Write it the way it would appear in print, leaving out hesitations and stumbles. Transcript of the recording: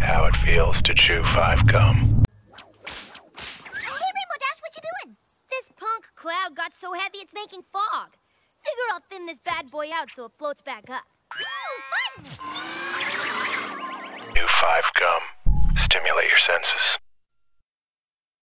how it feels to chew 5 gum. Hey, Rainbow Dash, what you doing? This punk cloud got so heavy it's making fog. Figure I'll thin this bad boy out so it floats back up. Ooh, fun! Chew 5 gum. Stimulate your senses.